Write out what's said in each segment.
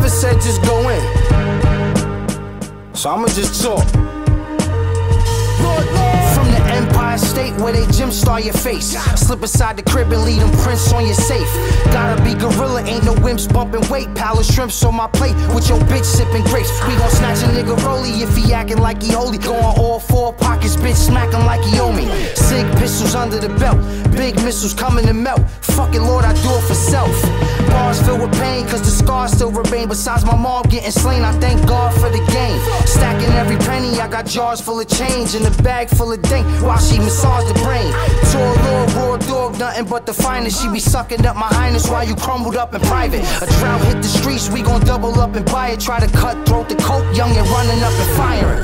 never said just go in. So I'ma just talk. From the Empire State where they gym star your face. Slip inside the crib and leave them prints on your safe. Gotta be gorilla, ain't no wimps bumping weight. Pile of shrimps on my plate with your bitch sipping grapes. We gon' snatch a nigga rollie if he acting like he holy. Go on all four pockets, bitch, smack him like he owe me. Sig pistols under the belt, big missiles coming to melt. Fuck it, Lord, I do it for self. Bars filled with pain, cause the scars still remain. Besides my mom getting slain, I thank God for the game. Stacking every penny, I got jars full of change and a bag full of dank while she massage the brain. To a Lord, raw dog, nothing but the finest. She be sucking up my highness while you crumbled up in private. A drought hit the streets, we gon' double up and buy it. Try to cut throat the coke, young and running up and firing.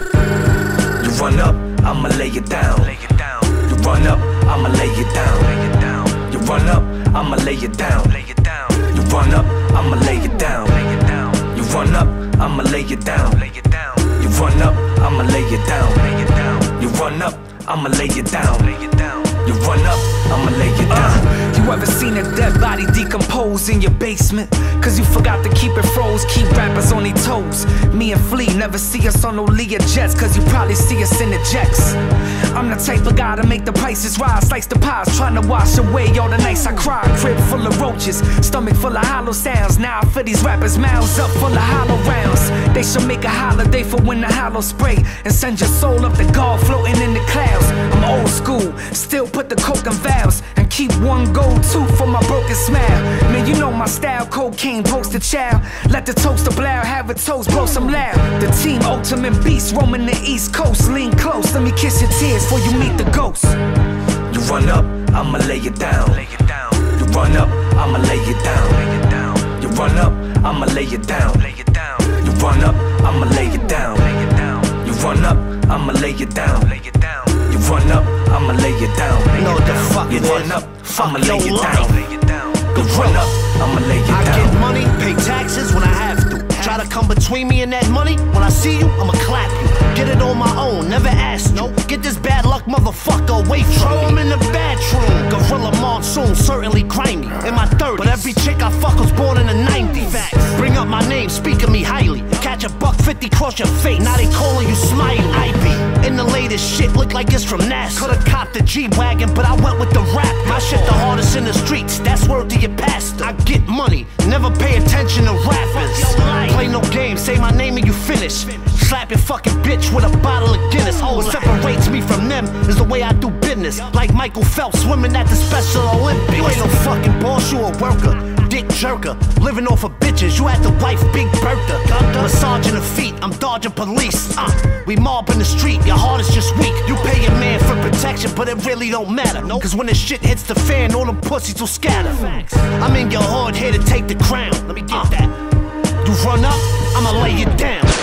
You run up, I'ma lay it down. You run up, I'ma lay it down. You run up, I'ma lay it down. You run up, I'ma lay it down. You run up, I'ma lay it down. You run up, I'ma lay it down. You run up, I'ma lay it down. You run up, I'ma lay it down. You ever seen a dead body decompose in your basement? Cause you forgot to keep it froze, keep rappers on their toes. Me and Flea never see us on no Lear jets, cause you probably see us in the jets. I'm the type of guy to make the prices rise, slice the pies, trying to wash away all the nights I cried. Crib full of roaches, stomach full of hollow sounds. Now I fill these rappers' mouths up full of hollow rounds. They should make a holiday for when the hollow spray and send your soul up to God floating in the clouds. I'm old school, still put the coke in valves and keep one gold tooth for my broken smile. Man, you know my style, cocaine poster child. Let the toaster blow, have a toast, blow some loud. The team ultimate beast roaming the east coast. Lean close, let me kiss your tears before you meet the ghost. You run up, I'ma lay it down. You run up, I'ma lay it down. You run up, I'ma lay it down. You run up, I'ma lay it down. You run up, I'ma lay it down. You run up, I'ma lay it down. Know what the fuck you it run is. up, Fuck I'ma lay your it down. life. You run up, I'ma lay it I down. get money, pay taxes when I have to. Try to come between me and that money. When I see you, I'ma clap you. Get it on my own, never ask no. Get this bad luck motherfucker away from me. Throw him in the bathroom. Gorilla monsoon, certainly grimy. In my 30s, but every chick I fuck was born in the 90s. Facts. Bring up my name, speak of me highly. Catch a $150 cross your face. Now they calling you Smiley. I be in the latest shit, look like it's from NASA. Could've copped the G-Wagon, but I went with the rap. My shit the hardest in the streets, that's word to your pastor. I get money, never pay attention to rappers. Play no games, say my name and you finish. Slap your fucking bitch with a bottle of Guinness. All that separates me from them is the way I do business. Like Michael Phelps swimming at the Special Olympics. You ain't no fucking boss, you a worker. Dick jerker, living off of bitches. You had the wife Big Bertha. Massaging the feet, I'm dodging police. We mob in the street, your heart is just weak. You pay your man for protection, but it really don't matter. Cause when the shit hits the fan, all them pussies will scatter. I'm in your hood, here to take the crown. Let me get that. You run up, I'ma lay you down.